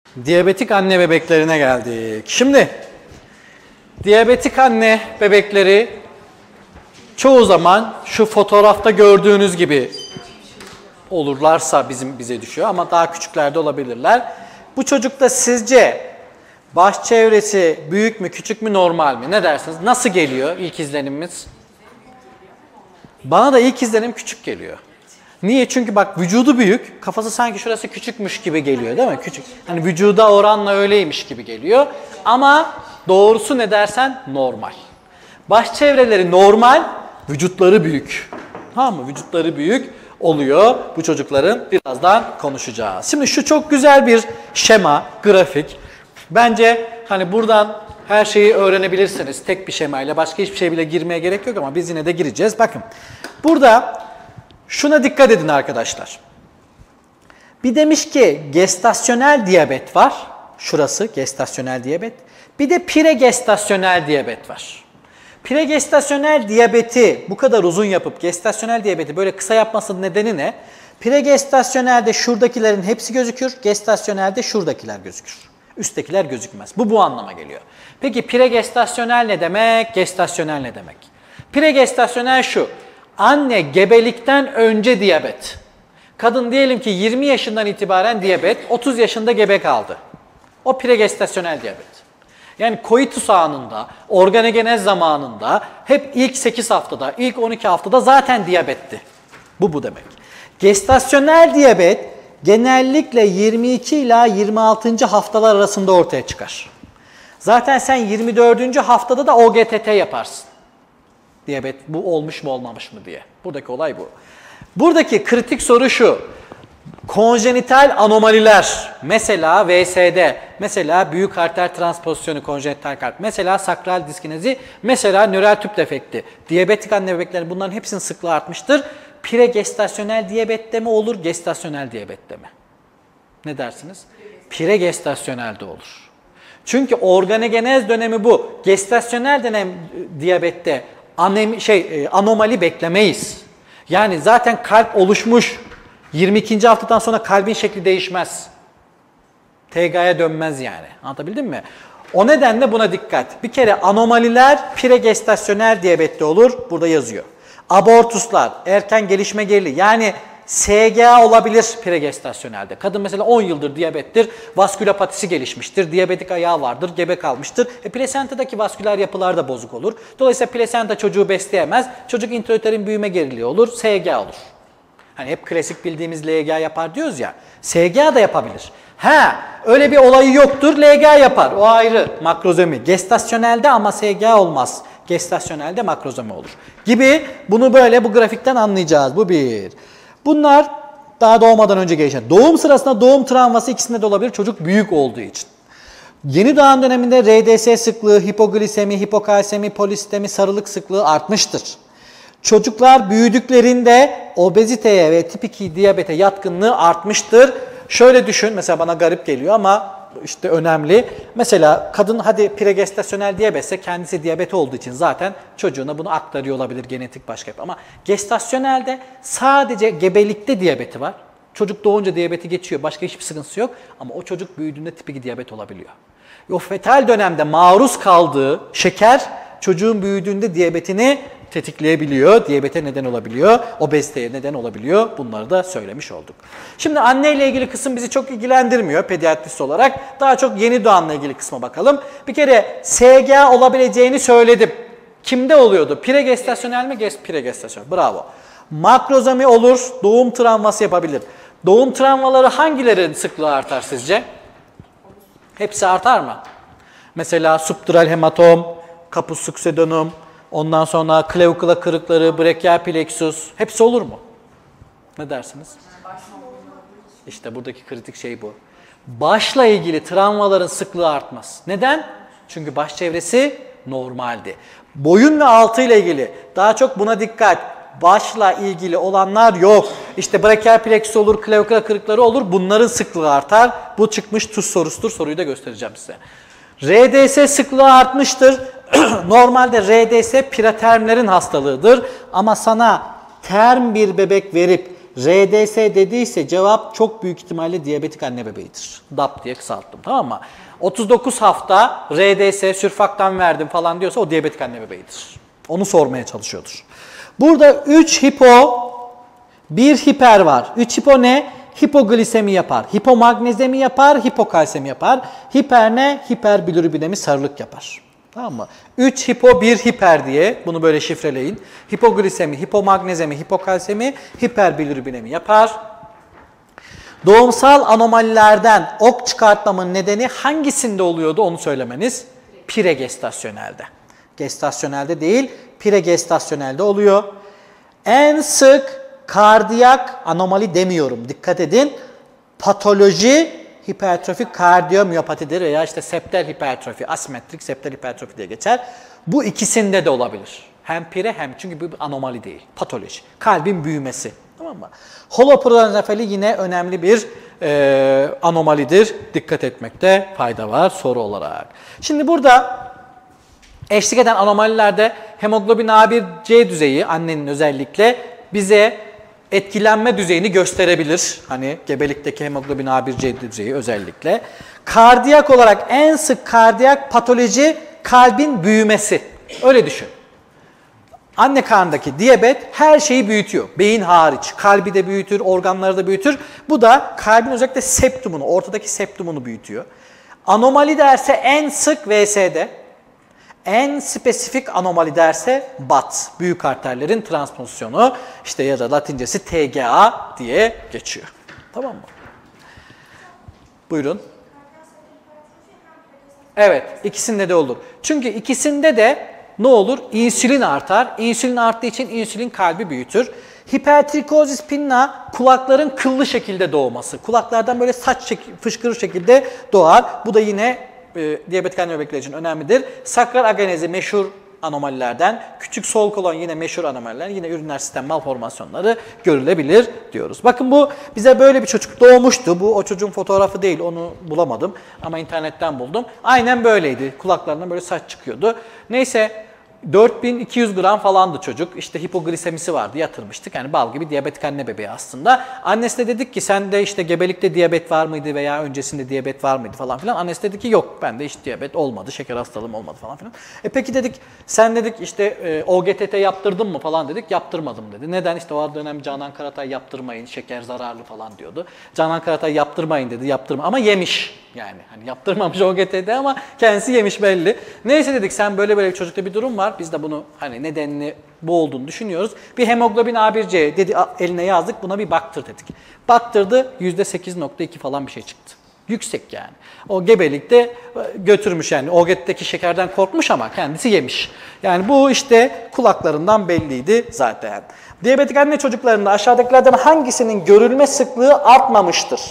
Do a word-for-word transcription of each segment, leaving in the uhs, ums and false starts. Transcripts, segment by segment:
Diyabetik anne bebeklerine geldik. Şimdi diyabetik anne bebekleri çoğu zaman şu fotoğrafta gördüğünüz gibi olurlarsa bizim bize düşüyor ama daha küçüklerde olabilirler. Bu çocukta sizce baş çevresi büyük mü, küçük mü, normal mi? Ne dersiniz? Nasıl geliyor ilk izlenimimiz? Bana da ilk izlenim küçük geliyor. Niye? Çünkü bak vücudu büyük, kafası sanki şurası küçükmüş gibi geliyor değil mi? Küçük. Hani vücuda oranla öyleymiş gibi geliyor. Ama doğrusu ne dersen normal. Baş çevreleri normal, vücutları büyük. Tamam mı? Vücutları büyük oluyor bu çocukların. Birazdan konuşacağız. Şimdi şu çok güzel bir şema, grafik. Bence hani buradan her şeyi öğrenebilirsiniz tek bir şemayla. Başka hiçbir şey bile girmeye gerek yok ama biz yine de gireceğiz. Bakın burada şuna dikkat edin arkadaşlar. Bir demiş ki gestasyonel diyabet var. Şurası gestasyonel diyabet. Bir de pregestasyonel diyabet var. Pregestasyonel diyabeti bu kadar uzun yapıp gestasyonel diyabeti böyle kısa yapmasının nedeni ne? Pregestasyonelde şuradakilerin hepsi gözükür, gestasyonelde şuradakiler gözükür. Üsttekiler gözükmez. Bu bu anlama geliyor. Peki pregestasyonel ne demek? Gestasyonel ne demek? Pregestasyonel şu. Anne gebelikten önce diyabet. Kadın diyelim ki yirmi yaşından itibaren diyabet, otuz yaşında gebe kaldı. O pregestasyonel diyabet. Yani koitus anında, organogenez zamanında hep ilk sekiz haftada, ilk on iki haftada zaten diyabetti. Bu bu demek. Gestasyonel diyabet genellikle yirmi iki ila yirmi altıncı haftalar arasında ortaya çıkar. Zaten sen yirmi dördüncü haftada da O G T T yaparsın. Diyabet bu olmuş mu olmamış mı diye. Buradaki olay bu. Buradaki kritik soru şu. Konjenital anomaliler, mesela V S D, mesela büyük arter transpozisyonu konjenital kalp, mesela sakral diskinezi, mesela nöral tüp defekti. Diyabetik anne bebeklerin bunların hepsinin sıklığı artmıştır. Pregestasyonel diyabette mi olur, gestasyonel diyabette mi? Ne dersiniz? Pregestasyonelde olur. Çünkü organogenez dönemi bu. Gestasyonel dönem diyabette anemi, şey, anomali beklemeyiz. Yani zaten kalp oluşmuş. yirmi ikinci haftadan sonra kalbin şekli değişmez. T G A'ya dönmez yani. Anlatabildim mi? O nedenle buna dikkat. Bir kere anomaliler pregestasyonel diyabette olur. Burada yazıyor. Abortuslar, erken gelişme geriliği. Yani S G A olabilir pregestasyonelde. Kadın mesela on yıldır diyabettir, vaskülopatisi gelişmiştir, diyabetik ayağı vardır, gebe kalmıştır. E, plasentadaki vasküler yapılar da bozuk olur. Dolayısıyla plasenta çocuğu besleyemez. Çocuk intrauterin büyüme geriliği olur, S G A olur. Hani hep klasik bildiğimiz L G A yapar diyoruz ya, S G A da yapabilir. Ha, öyle bir olayı yoktur, L G A yapar. O ayrı, makrozomi. Gestasyonelde ama S G A olmaz. Gestasyonelde makrozomi olur. Gibi bunu böyle bu grafikten anlayacağız. Bu bir. Bunlar daha doğmadan önce gelişen. Doğum sırasında doğum travması ikisinde de olabilir çocuk büyük olduğu için. Yeni doğan döneminde R D S sıklığı, hipoglisemi, hipokalsemi, polisistemi, sarılık sıklığı artmıştır. Çocuklar büyüdüklerinde obeziteye ve tip iki diyabete yatkınlığı artmıştır. Şöyle düşün, mesela bana garip geliyor ama işte önemli. Mesela kadın hadi pregestasyonel diyabetse kendisi diyabet olduğu için zaten çocuğuna bunu aktarıyor olabilir genetik başka. Ama gestasyonelde sadece gebelikte diyabeti var. Çocuk doğunca diyabeti geçiyor, başka hiçbir sıkıntısı yok. Ama o çocuk büyüdüğünde tip iki diyabet olabiliyor. O fetal dönemde maruz kaldığı şeker çocuğun büyüdüğünde diyabetini tetikleyebiliyor, diyabete neden olabiliyor, obeziteye neden olabiliyor. Bunları da söylemiş olduk. Şimdi anneyle ilgili kısım bizi çok ilgilendirmiyor pediatrist olarak. Daha çok yeni doğanla ilgili kısma bakalım. Bir kere S G A olabileceğini söyledim. Kimde oluyordu? Pregestasyonel mi? Pregestasyonel. Bravo. Makrozomi olur, doğum travması yapabilir. Doğum travmaları hangilerin sıklığı artar sizce? Hepsi artar mı? Mesela subdural hematom, caput succedonum, ondan sonra clavicula kırıkları, brachial plexus, hepsi olur mu? Ne dersiniz? İşte buradaki kritik şey bu. Başla ilgili travmaların sıklığı artmaz. Neden? Çünkü baş çevresi normaldi. Boyun ve altı ile ilgili daha çok buna dikkat. Başla ilgili olanlar yok. İşte brachial plexus olur, clavicula kırıkları olur. Bunların sıklığı artar. Bu çıkmış tuz sorusudur. Soruyu da göstereceğim size. R D S sıklığı artmıştır. Normalde R D S pretermlerin hastalığıdır. Ama sana term bir bebek verip R D S dediyse cevap çok büyük ihtimalle diyabetik anne bebeğidir. D A P diye kısalttım, tamam mı? otuz dokuz hafta R D S, sürfaktan verdim falan diyorsa o diyabetik anne bebeğidir. Onu sormaya çalışıyordur. Burada üç hipo, bir hiper var. üç hipo ne? Hipoglisemi yapar, hipomagnezemi yapar, hipokalsemi yapar. Hiper ne? Hiperbilirubinemi, sarılık yapar. Tamam mı? üç hipo, bir hiper diye bunu böyle şifreleyin. Hipoglisemi, hipomagnezemi, hipokalsemi, hiperbilirubinemi yapar. Doğumsal anomalilerden ok çıkartmamın nedeni hangisinde oluyordu onu söylemeniz. Pregestasyonelde. Gestasyonelde değil, pregestasyonelde oluyor. En sık kardiyak anomali demiyorum. Dikkat edin. Patoloji hipertrofik kardiyomiyopatidir veya işte septal hipertrofi, asimetrik septal hipertrofi diye geçer. Bu ikisinde de olabilir. Hem pire hem çünkü bu bir anomali değil. Patoloji. Kalbin büyümesi. Tamam mı? Holoprodanefali yine önemli bir e, anomalidir. Dikkat etmekte fayda var soru olarak. Şimdi burada eşlik eden anomalilerde hemoglobin A bir C düzeyi annenin özellikle bize etkilenme düzeyini gösterebilir. Hani gebelikteki hemoglobin A bir C düzeyi özellikle. Kardiyak olarak en sık kardiyak patoloji kalbin büyümesi. Öyle düşün. Anne karnındaki diyabet her şeyi büyütüyor. Beyin hariç. Kalbi de büyütür, organları da büyütür. Bu da kalbin özellikle septumunu, ortadaki septumunu büyütüyor. Anomali derse en sık V S'de. En spesifik anomali derse B A T, büyük arterlerin transpozisyonu, işte ya da Latincesi T G A diye geçiyor. Tamam mı? Buyurun. Evet, ikisinde de olur. Çünkü ikisinde de ne olur? İnsülin artar. İnsülin arttığı için insülin kalbi büyütür. Hipertrikozis pinna kulakların kıllı şekilde doğması. Kulaklardan böyle saç şek- fışkırır şekilde doğar. Bu da yine E, diyabetik anne bebekler için önemlidir. Sakral agenezi meşhur anomalilerden, küçük sol kolon yine meşhur anomaliler, yine üriner sistem malformasyonları görülebilir diyoruz. Bakın bu bize böyle bir çocuk doğmuştu. Bu o çocuğun fotoğrafı değil, onu bulamadım ama internetten buldum. Aynen böyleydi. Kulaklarından böyle saç çıkıyordu. Neyse dört bin iki yüz gram falandı çocuk. İşte hipoglisemisi vardı, yatırmıştık. Yani bal gibi diyabetik anne bebeği aslında. Annesi de dedik ki sende işte gebelikte diyabet var mıydı veya öncesinde diyabet var mıydı falan filan. Annesi dedi ki yok bende hiç diyabet olmadı, şeker hastalığım olmadı falan filan. E peki dedik sen dedik işte e, O G T T yaptırdın mı falan dedik. Yaptırmadım dedi. Neden? İşte o dönem Canan Karatay yaptırmayın, şeker zararlı falan diyordu. Canan Karatay yaptırmayın dedi, yaptırma ama yemiş. Yani hani yaptırmamış O G T T ama kendisi yemiş belli. Neyse dedik sen böyle böyle bir çocukta bir durum var. Biz de bunu hani nedenini bu olduğunu düşünüyoruz. Bir hemoglobin A bir C dedi eline yazdık buna bir baktır dedik. Baktırdı yüzde sekiz nokta iki falan bir şey çıktı. Yüksek yani. O gebelikte götürmüş yani. O G T T'deki şekerden korkmuş ama kendisi yemiş. Yani bu işte kulaklarından belliydi zaten. Diyabetik anne çocuklarında aşağıdakilerden hangisinin görülme sıklığı artmamıştır?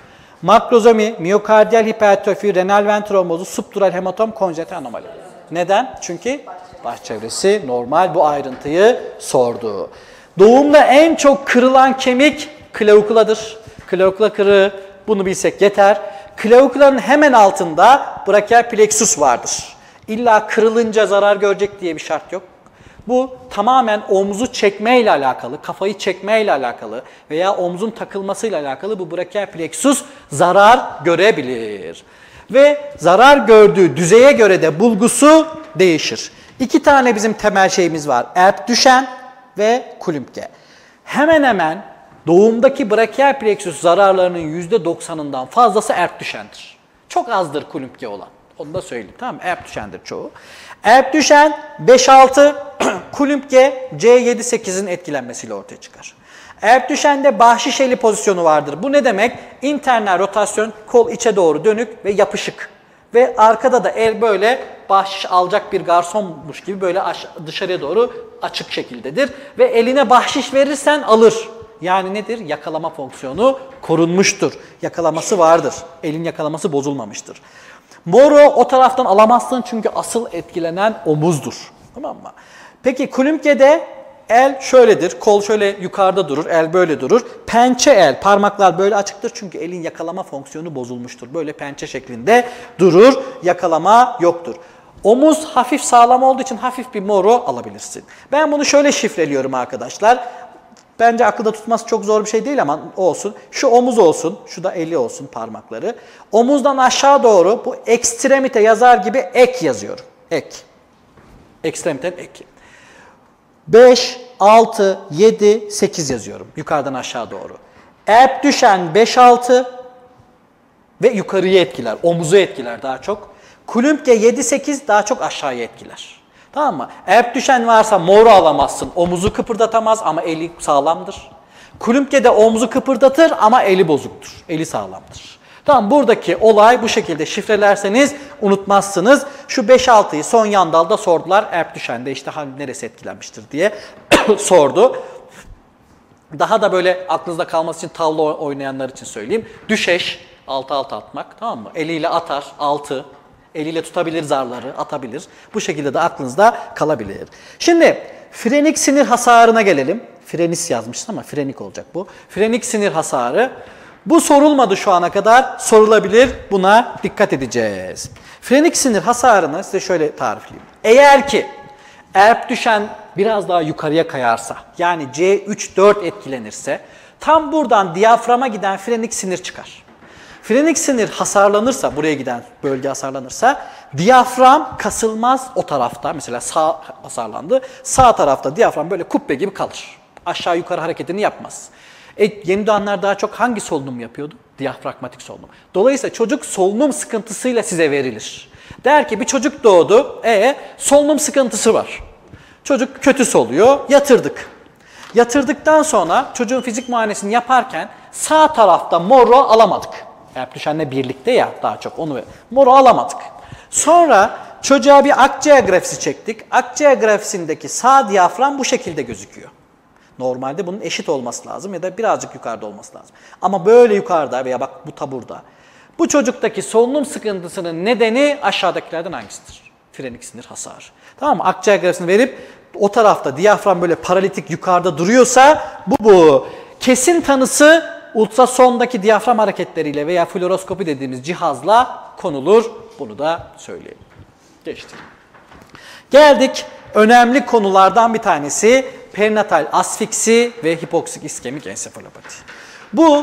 Makrozomi, miyokardiyal hipertrofi, renal ven trombozu, subdural hematom, konjenital anomali. Neden? Çünkü baş çevresi normal bu ayrıntıyı sordu. Doğumda en çok kırılan kemik klavikuladır. Klavikula kırığı, bunu bilsek yeter. Klavikulanın hemen altında brachial plexus vardır. İlla kırılınca zarar görecek diye bir şart yok. Bu tamamen omzu çekmeyle alakalı, kafayı çekmeyle alakalı veya omzun takılmasıyla alakalı bu brachial plexus zarar görebilir. Ve zarar gördüğü düzeye göre de bulgusu değişir. İki tane bizim temel şeyimiz var. Erbdüşen ve Kulümpke. Hemen hemen doğumdaki brachial plexus zararlarının yüzde doksanından fazlası Erbdüşen'dir. Çok azdır Kulümpke olan. Onu da söyleyeyim. Tamam mı? Erbdüşen'dir çoğu. Erbdüşen beş altı, Kulümpke C yedi sekizin etkilenmesiyle ortaya çıkar. Erbdüşen'de bahşişeli pozisyonu vardır. Bu ne demek? İnternal rotasyon, kol içe doğru dönük ve yapışık. Ve arkada da el böyle bahşiş alacak bir garsonmuş gibi böyle dışarıya doğru açık şekildedir. Ve eline bahşiş verirsen alır. Yani nedir? Yakalama fonksiyonu korunmuştur. Yakalaması vardır. Elin yakalaması bozulmamıştır. Moru o taraftan alamazsın çünkü asıl etkilenen omuzdur. Tamam mı? Peki Kulümpke'de el şöyledir. Kol şöyle yukarıda durur. El böyle durur. Pençe el. Parmaklar böyle açıktır çünkü elin yakalama fonksiyonu bozulmuştur. Böyle pençe şeklinde durur. Yakalama yoktur. Omuz hafif sağlam olduğu için hafif bir moru alabilirsin. Ben bunu şöyle şifreliyorum arkadaşlar. Bence akılda tutması çok zor bir şey değil ama olsun. Şu omuz olsun, şu da eli olsun parmakları. Omuzdan aşağı doğru bu ekstremite yazar gibi ek yazıyorum. Ek. Ekstremiten ek. beş, altı, yedi, sekiz yazıyorum yukarıdan aşağı doğru. Erp düşen beş, altı ve yukarıya etkiler, omuzu etkiler daha çok. Kulümpke yedi, sekiz daha çok aşağıya etkiler. Tamam mı? Erp düşen varsa moru alamazsın. Omuzu kıpırdatamaz ama eli sağlamdır. Kulümpke de omuzu kıpırdatır ama eli bozuktur. Eli sağlamdır. Tamam, buradaki olay bu şekilde şifrelerseniz unutmazsınız. Şu beş altıyı son yan dalda sordular. Erp düşende işte hangi neresi etkilenmiştir diye sordu. Daha da böyle aklınızda kalması için tavla oynayanlar için söyleyeyim. Düşeş, altı altı atmak, tamam mı? Eliyle atar, altı. Eliyle tutabilir zarları, atabilir. Bu şekilde de aklınızda kalabilir. Şimdi frenik sinir hasarına gelelim. Frenis yazmıştım ama frenik olacak bu. Frenik sinir hasarı. Bu sorulmadı şu ana kadar, sorulabilir. Buna dikkat edeceğiz. Frenik sinir hasarını size şöyle tarifleyeyim. Eğer ki erp düşen biraz daha yukarıya kayarsa, yani C üç dört etkilenirse, tam buradan diyaframa giden frenik sinir çıkar. Frenik sinir hasarlanırsa, buraya giden bölge hasarlanırsa, diyafram kasılmaz o tarafta. Mesela sağ hasarlandı. Sağ tarafta diyafram böyle kubbe gibi kalır. Aşağı yukarı hareketini yapmaz. E, yeni doğanlar daha çok hangi solunum yapıyordu? Diyafragmatik solunum. Dolayısıyla çocuk solunum sıkıntısıyla size verilir. Der ki bir çocuk doğdu, e solunum sıkıntısı var. Çocuk kötü soluyor, yatırdık. Yatırdıktan sonra çocuğun fizik muayenesini yaparken sağ tarafta moru alamadık. Erp düşenle birlikte ya daha çok onu moru alamadık. Sonra çocuğa bir akciğer grafisi çektik. Akciğer grafisindeki sağ diyafram bu şekilde gözüküyor. Normalde bunun eşit olması lazım ya da birazcık yukarıda olması lazım. Ama böyle yukarıda veya bak bu taburda. Bu çocuktaki solunum sıkıntısının nedeni aşağıdakilerden hangisidir? Frenik sinir hasarı. Tamam mı? Akciğer grafisini verip o tarafta diyafram böyle paralitik yukarıda duruyorsa bu bu. Kesin tanısı ultrasondaki diyafram hareketleriyle veya fluoroskopi dediğimiz cihazla konulur. Bunu da söyleyeyim. Geçtik. Geldik önemli konulardan bir tanesi perinatal asfiksi ve hipoksik iskemik ensefalopati. Bu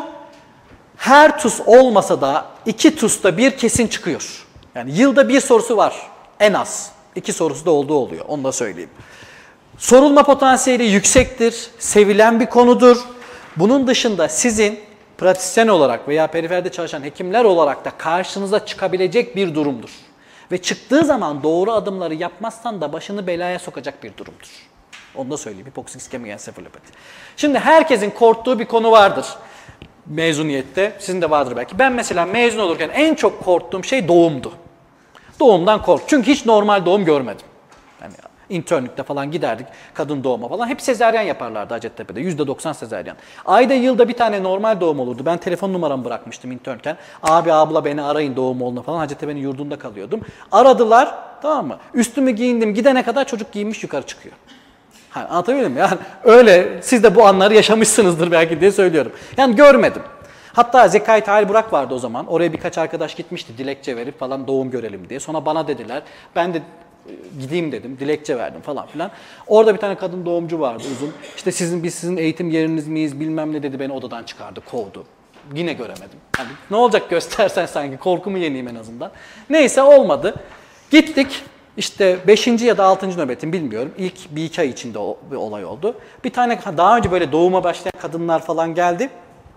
her TUS olmasa da iki TUS'ta bir kesin çıkıyor. Yani yılda bir sorusu var en az. İki sorusu da olduğu oluyor. Onu da söyleyeyim. Sorulma potansiyeli yüksektir. Sevilen bir konudur. Bunun dışında sizin pratisyen olarak veya periferde çalışan hekimler olarak da karşınıza çıkabilecek bir durumdur. Ve çıktığı zaman doğru adımları yapmazsan da başını belaya sokacak bir durumdur. Onu da söyleyeyim. Hipoksik iskemik ensefalopati. Şimdi herkesin korktuğu bir konu vardır mezuniyette. Sizin de vardır belki. Ben mesela mezun olurken en çok korktuğum şey doğumdu. Doğumdan kork. Çünkü hiç normal doğum görmedim. Yani internlükte falan giderdik kadın doğuma falan. Hep sezaryen yaparlardı Hacettepe'de. yüzde doksan sezaryen. Ayda yılda bir tane normal doğum olurdu. Ben telefon numaramı bırakmıştım internken. Abi abla beni arayın doğum olduğunda falan. Hacettepe'nin yurdunda kalıyordum. Aradılar, tamam mı? Üstümü giyindim, gidene kadar çocuk giyinmiş yukarı çıkıyor. Hani anlatabiliyor muyum? Yani öyle siz de bu anları yaşamışsınızdır belki diye söylüyorum. Yani görmedim. Hatta Zekai Tahir Burak vardı o zaman. Oraya birkaç arkadaş gitmişti dilekçe verip falan doğum görelim diye. Sonra bana dediler. Ben de gideyim dedim. Dilekçe verdim falan filan. Orada bir tane kadın doğumcu vardı uzun. İşte sizin biz sizin eğitim yeriniz miyiz bilmem ne dedi. Beni odadan çıkardı, kovdu. Yine göremedim. Yani ne olacak göstersen sanki korkumu yeneyim en azından. Neyse olmadı. Gittik. İşte beşinci ya da altıncı nöbetim bilmiyorum. İlk bir iki ay içinde bir olay oldu. Bir tane daha önce böyle doğuma başlayan kadınlar falan geldi.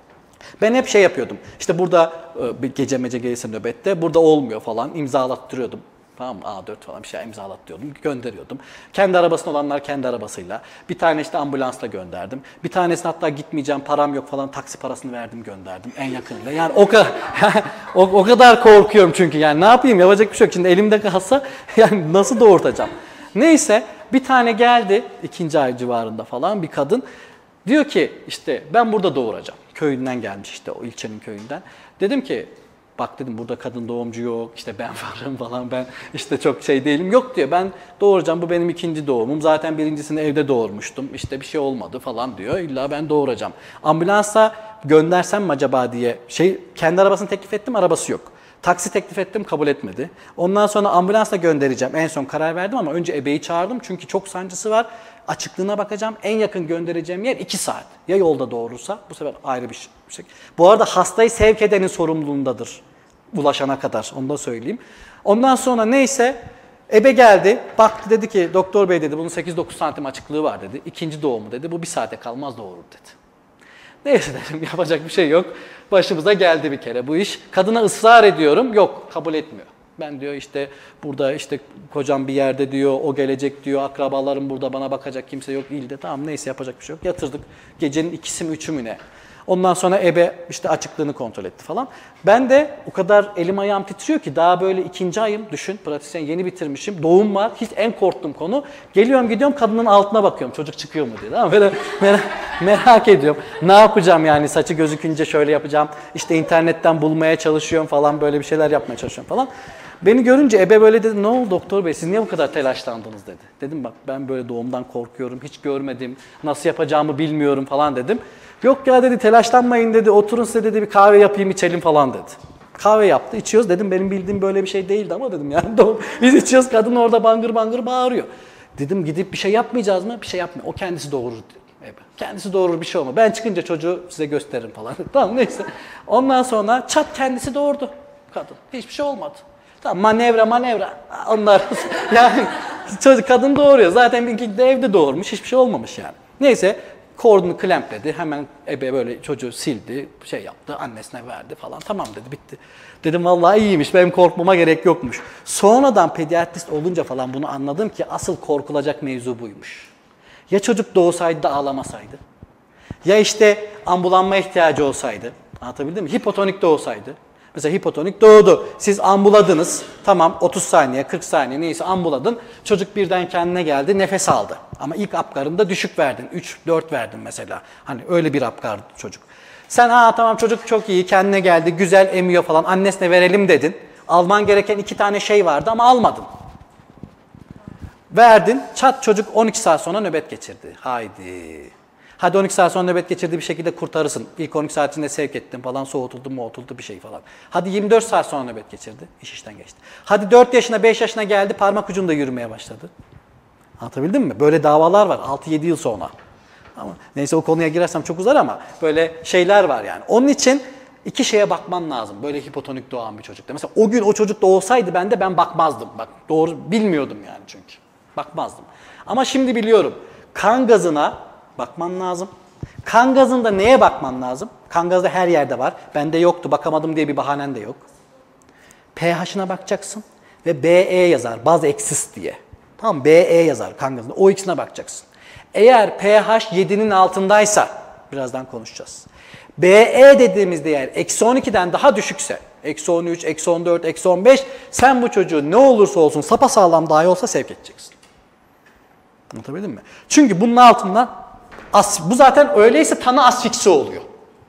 Ben hep şey yapıyordum. İşte burada bir gece mece gelirse nöbette burada olmuyor falan imzalattırıyordum. Tamam mı? A dört falan bir şey imzalattırıyordum, gönderiyordum. Kendi arabasında olanlar kendi arabasıyla. Bir tane işte ambulansla gönderdim. Bir tanesine hatta gitmeyeceğim, param yok falan taksi parasını verdim gönderdim en yakınıyla. Yani o kadar o, o kadar korkuyorum çünkü yani ne yapayım yapacak bir şey yok. Şimdi elimde kalsa yani nasıl doğurtacağım? Neyse bir tane geldi ikinci ay civarında falan bir kadın. Diyor ki işte ben burada doğuracağım. Köyünden gelmiş işte o ilçenin köyünden. Dedim ki bak dedim burada kadın doğumcu yok, işte ben varım falan, ben işte çok şey değilim. Yok diyor, ben doğuracağım, bu benim ikinci doğumum. Zaten birincisini evde doğurmuştum, işte bir şey olmadı falan diyor. İlla ben doğuracağım. Ambulansa göndersem mi acaba diye şey, kendi arabasını teklif ettim, arabası yok. Taksi teklif ettim, kabul etmedi. Ondan sonra ambulansla göndereceğim. En son karar verdim ama önce ebeyi çağırdım çünkü çok sancısı var. Açıklığına bakacağım. En yakın göndereceğim yer iki saat. Ya yolda doğurursa, bu sefer ayrı bir şey. Bu arada hastayı sevk edenin sorumluluğundadır ulaşana kadar, onu da söyleyeyim. Ondan sonra neyse ebe geldi, baktı, dedi ki doktor bey dedi bunun sekiz dokuz santim açıklığı var dedi. İkinci doğumu dedi, bu bir saate kalmaz doğurur dedi. Neyse dedim, yapacak bir şey yok. Başımıza geldi bir kere bu iş. Kadına ısrar ediyorum, yok kabul etmiyor. Ben diyor işte burada işte kocam bir yerde diyor, o gelecek diyor, akrabalarım burada bana bakacak kimse yok ilde. Tamam neyse yapacak bir şey yok. Yatırdık gecenin ikisi mi üçü mü ne? Ondan sonra ebe işte açıklığını kontrol etti falan. Ben de o kadar elim ayağım titriyor ki daha böyle ikinci ayım, düşün, pratisyen yeni bitirmişim. Doğum var, hiç en korktuğum konu. Geliyorum gidiyorum kadının altına bakıyorum çocuk çıkıyor mu diye. Tamam, böyle merak, merak ediyorum. Ne yapacağım yani, saçı gözükünce şöyle yapacağım. İşte internetten bulmaya çalışıyorum falan, böyle bir şeyler yapmaya çalışıyorum falan. Beni görünce ebe böyle dedi, ne oldu doktor bey siz niye bu kadar telaşlandınız dedi. Dedim bak ben böyle doğumdan korkuyorum, hiç görmedim, nasıl yapacağımı bilmiyorum falan dedim. Yok ya dedi telaşlanmayın dedi, oturun size dedi bir kahve yapayım içelim falan dedi. Kahve yaptı, içiyoruz, dedim benim bildiğim böyle bir şey değildi ama dedim yani doğum, biz içiyoruz, kadın orada bangır bangır bağırıyor. Dedim gidip bir şey yapmayacağız mı? Bir şey yapmıyor, o kendisi doğurur dedi. Kendisi doğurur bir şey olma. Ben çıkınca çocuğu size gösteririm falan. Tamam neyse. Ondan sonra çat kendisi doğurdu kadın. Hiçbir şey olmadı. Tamam manevra manevra. Onlar yani çocuk kadın doğuruyor. Zaten bir de evde doğurmuş. Hiçbir şey olmamış yani. Neyse kordonu klempledi. Hemen ebe böyle çocuğu sildi. Şey yaptı. Annesine verdi falan. Tamam dedi bitti. Dedim vallahi iyiymiş. Benim korkmama gerek yokmuş. Sonradan pediatrist olunca falan bunu anladım ki asıl korkulacak mevzu buymuş. Ya çocuk doğsaydı da ağlamasaydı. Ya işte ambulanma ihtiyacı olsaydı. Anlatabildim mi? Hipotonik doğsaydı. Mesela hipotonik doğdu. Siz ambuladınız. Tamam otuz saniye, kırk saniye neyse ambuladın. Çocuk birden kendine geldi, nefes aldı. Ama ilk apgarında düşük verdin. üç dört verdin mesela. Hani öyle bir apgardı çocuk. Sen ha tamam çocuk çok iyi, kendine geldi, güzel emiyor falan. Annesine verelim dedin. Alman gereken iki tane şey vardı ama almadın. Verdin, çat çocuk on iki saat sonra nöbet geçirdi. Haydi. Hadi on iki saat sonra nöbet geçirdi bir şekilde kurtarırsın. İlk on iki saat içinde sevk ettin falan, soğutuldu muğutuldu bir şey falan. Hadi yirmi dört saat sonra nöbet geçirdi, iş işten geçti. Hadi dört yaşına beş yaşına geldi, parmak ucunda yürümeye başladı. Anlatabildim mi? Böyle davalar var altı yedi yıl sonra. Ama neyse o konuya girersem çok uzar ama böyle şeyler var yani. Onun için iki şeye bakman lazım böyle hipotonik doğan bir çocukta. Mesela o gün o çocuk da olsaydı ben de ben bakmazdım. Bak doğru bilmiyordum yani çünkü. Bakmazdım. Ama şimdi biliyorum. Kan gazına bakman lazım. Kan gazında neye bakman lazım? Kan gazı da her yerde var. Bende yoktu, bakamadım diye bir bahanen de yok. pH'ına bakacaksın ve B E yazar, baz eksis diye. Tamam, B E yazar kan gazında. O ikisine bakacaksın. Eğer pH yedinin altındaysa, birazdan konuşacağız. B E dediğimiz değer eksi on ikiden daha düşükse, eksi on üç, eksi on dört, eksi on beş, sen bu çocuğu ne olursa olsun sapasağlam dahi olsa sevk edeceksin. Anlatabildim mi? Çünkü bunun altından, as, bu zaten öyleyse tanı asfiksi oluyor.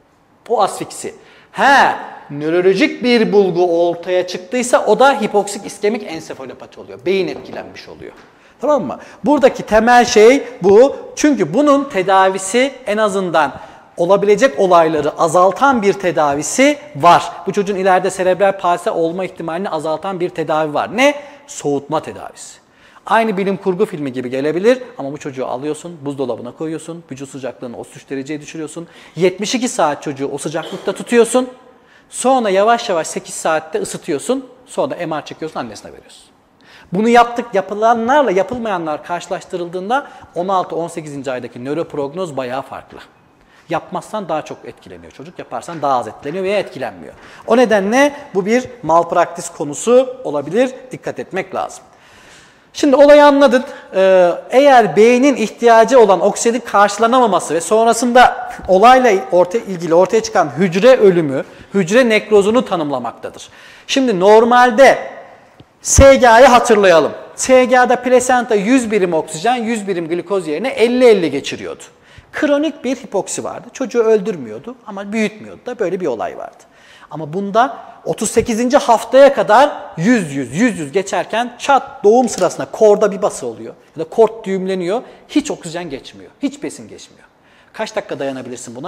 O asfiksi. He, nörolojik bir bulgu ortaya çıktıysa o da hipoksik iskemik ensefalopati oluyor. Beyin etkilenmiş oluyor. Tamam mı? Buradaki temel şey bu. Çünkü bunun tedavisi en azından olabilecek olayları azaltan bir tedavisi var. Bu çocuğun ileride serebral palsi olma ihtimalini azaltan bir tedavi var. Ne? Soğutma tedavisi. Aynı bilim kurgu filmi gibi gelebilir ama bu çocuğu alıyorsun, buzdolabına koyuyorsun, vücut sıcaklığını otuz üç dereceye düşürüyorsun. yetmiş iki saat çocuğu o sıcaklıkta tutuyorsun. Sonra yavaş yavaş sekiz saatte ısıtıyorsun. Sonra M R çekiyorsun, annesine veriyorsun. Bunu yaptık, yapılanlarla yapılmayanlar karşılaştırıldığında on altı on sekizinci aydaki nöroprognoz bayağı farklı. Yapmazsan daha çok etkileniyor çocuk, yaparsan daha az etkileniyor veya etkilenmiyor. O nedenle bu bir malpraktis konusu olabilir, dikkat etmek lazım. Şimdi olayı anladın. Ee, eğer beynin ihtiyacı olan oksijenin karşılanamaması ve sonrasında olayla ortaya, ilgili ortaya çıkan hücre ölümü, hücre nekrozunu tanımlamaktadır. Şimdi normalde S G A'yı hatırlayalım. S G A'da plasenta yüz birim oksijen, yüz birim glikoz yerine elli elli geçiriyordu. Kronik bir hipoksi vardı. Çocuğu öldürmüyordu ama büyütmüyordu da, böyle bir olay vardı. Ama bunda otuz sekizinci haftaya kadar yüz yüz yüz yüz geçerken çat doğum sırasında korda bir bası oluyor. Ya da kort düğümleniyor. Hiç oksijen geçmiyor. Hiç besin geçmiyor. Kaç dakika dayanabilirsin buna?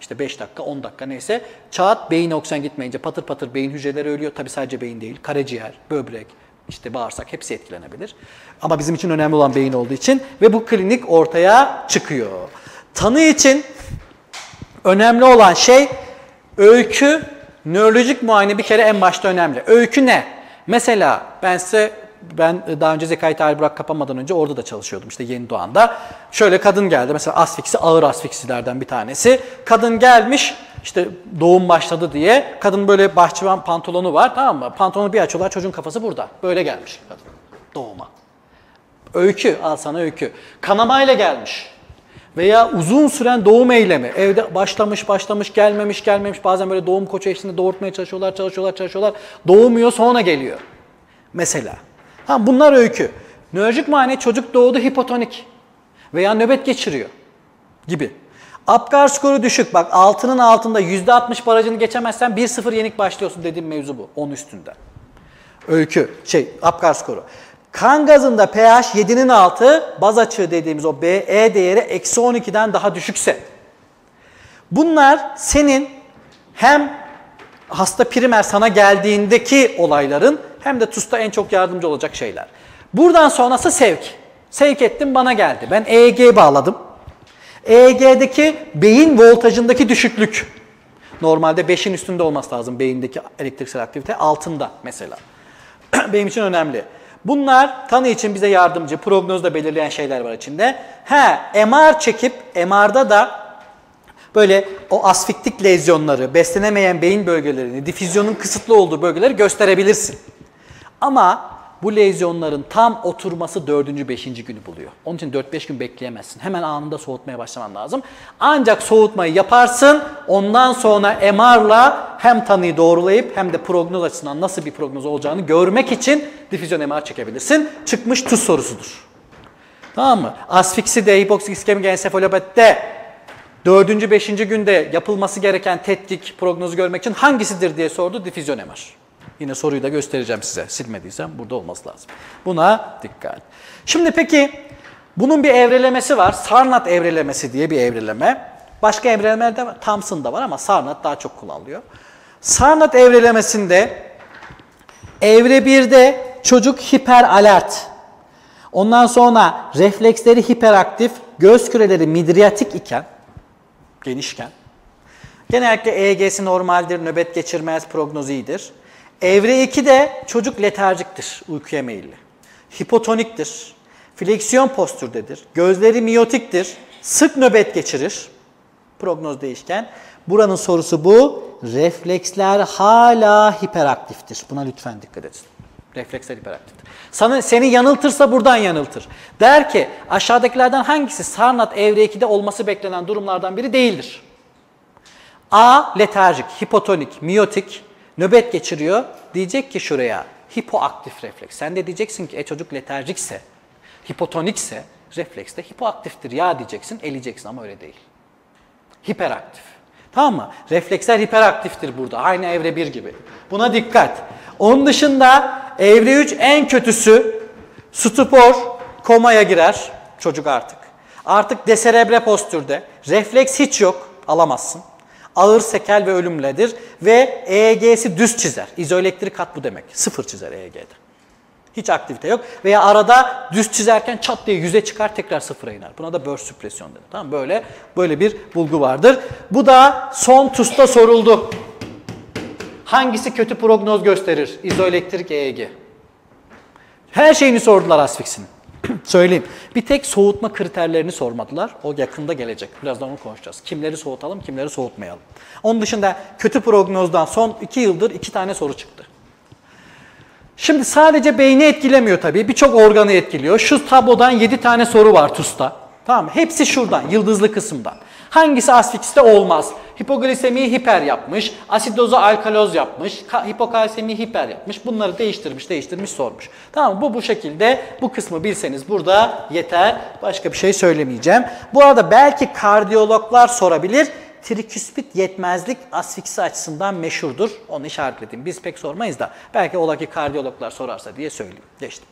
İşte beş dakika, on dakika neyse. Çat, beyine oksijen gitmeyince patır patır beyin hücreleri ölüyor. Tabii sadece beyin değil, karaciğer, böbrek, işte bağırsak hepsi etkilenebilir. Ama bizim için önemli olan beyin olduğu için ve bu klinik ortaya çıkıyor. Tanı için önemli olan şey öykü, nörolojik muayene bir kere en başta önemli. Öykü ne? Mesela ben size, ben daha önce Zekai Tahir Burak kapanmadan önce orada da çalışıyordum işte Yeni Doğan'da. Şöyle kadın geldi mesela asfiksi, ağır asfiksilerden bir tanesi. Kadın gelmiş işte doğum başladı diye. Kadın böyle bahçıvan pantolonu var, tamam mı? Pantolonu bir açıyorlar, çocuğun kafası burada. Böyle gelmiş kadın doğuma. Öykü, al sana öykü. Kanamayla gelmiş. Veya uzun süren doğum eylemi. Evde başlamış, başlamış, gelmemiş, gelmemiş. Bazen böyle doğum koçu eşliğinde doğurtmaya çalışıyorlar, çalışıyorlar, çalışıyorlar. Doğmuyor, sonra geliyor. Mesela. Ha, bunlar öykü. Nörolojik muayene çocuk doğdu hipotonik. Veya nöbet geçiriyor. Gibi. Apgar skoru düşük. Bak altının altında yüzde altmış barajını geçemezsen bir sıfır yenik başlıyorsun dediğim mevzu bu. on üstünde. Öykü. Şey, Apgar skoru. Kan gazında pH yedinin altı, baz açığı dediğimiz o B E değeri eksi on ikiden daha düşükse. Bunlar senin hem hasta primer sana geldiğindeki olayların hem de TUS'ta en çok yardımcı olacak şeyler. Buradan sonrası sevk. Sevk ettim, bana geldi. Ben E E G bağladım. E E G'deki beyin voltajındaki düşüklük. Normalde beşin üstünde olması lazım beyindeki elektriksel aktivite. Altında mesela. Benim için önemli. Bunlar tanı için bize yardımcı, prognozda belirleyen şeyler var içinde. He, M R çekip M R'da da böyle o asfiktik lezyonları, beslenemeyen beyin bölgelerini, difüzyonun kısıtlı olduğu bölgeleri gösterebilirsin. Ama bu lezyonların tam oturması dördüncü, beşinci günü buluyor. Onun için dört beş gün bekleyemezsin. Hemen anında soğutmaya başlaman lazım. Ancak soğutmayı yaparsın, ondan sonra M R'la hem tanıyı doğrulayıp hem de prognoz açısından nasıl bir prognoz olacağını görmek için difüzyon M R çekebilirsin. Çıkmış TUS sorusudur. Tamam mı? Asfikside, hipoksik iskemik ensefalopatide dördüncü, beşinci günde yapılması gereken tetkik, prognozu görmek için hangisidir diye sordu, difüzyon M R. Yine soruyu da göstereceğim size. Silmediysem burada olması lazım. Buna dikkat. Şimdi peki bunun bir evrelemesi var. Sarnat evrelemesi diye bir evreleme. Başka evrelemeler de var. Thomson'da var ama Sarnat daha çok kullanılıyor. Sarnat evrelemesinde evre birde çocuk hiper alert. Ondan sonra refleksleri hiperaktif, göz küreleri midriatik iken, genişken. Genellikle E E G'si normaldir, nöbet geçirmez, prognozu iyidir. Evre ikide çocuk letarjiktir, uykuya meyilli. Hipotoniktir, fleksiyon postürdedir, gözleri miyotiktir, sık nöbet geçirir, prognoz değişken. Buranın sorusu bu, refleksler hala hiperaktiftir. Buna lütfen dikkat edin. Refleksler hiperaktiftir. Sana, seni yanıltırsa buradan yanıltır. Der ki aşağıdakilerden hangisi Sarnat evre ikide olması beklenen durumlardan biri değildir? A. Letarjik, hipotonik, miyotik. Nöbet geçiriyor. Diyecek ki şuraya hipoaktif refleks. Sen de diyeceksin ki e çocuk letarjikse, hipotonikse refleks de hipoaktiftir ya diyeceksin, eleyeceksin ama öyle değil. Hiperaktif. Tamam mı? Refleksler hiperaktiftir burada. Aynı evre bir gibi. Buna dikkat. Onun dışında evre üç en kötüsü stupor, komaya girer çocuk artık. Artık deserebre postürde. Refleks hiç yok. Alamazsın. Ağır sekel ve ölümledir ve E E G'si düz çizer. İzoelektrik hat bu demek. Sıfır çizer E E G'de. Hiç aktivite yok. Veya arada düz çizerken çat diye yüze çıkar tekrar sıfıra iner. Buna da burst süpresyon denir. Tamam, böyle böyle bir bulgu vardır. Bu da son TUS'ta soruldu. Hangisi kötü prognoz gösterir? İzoelektrik E E G. Her şeyini sordular asfiksin. Söyleyeyim. Bir tek soğutma kriterlerini sormadılar. O yakında gelecek. Birazdan onu konuşacağız. Kimleri soğutalım, kimleri soğutmayalım. Onun dışında kötü prognozdan son iki yıldır iki tane soru çıktı. Şimdi sadece beyni etkilemiyor tabii. Birçok organı etkiliyor. Şu tablodan yedi tane soru var TUS'ta. Tamam mı? Hepsi şuradan, yıldızlı kısımdan. Hangisi asfikside olmaz? Hipoglisemiyi hiper yapmış, asidozu alkaloz yapmış, hipokalsemiyi hiper yapmış. Bunları değiştirmiş, değiştirmiş, sormuş. Tamam mı? Bu bu şekilde, bu kısmı bilseniz burada yeter. Başka bir şey söylemeyeceğim. Bu arada belki kardiyologlar sorabilir. Triküspit yetmezlik asfiksi açısından meşhurdur. Onu işaretledim. Biz pek sormayız da belki ola ki kardiyologlar sorarsa diye söyleyeyim. Geçtim.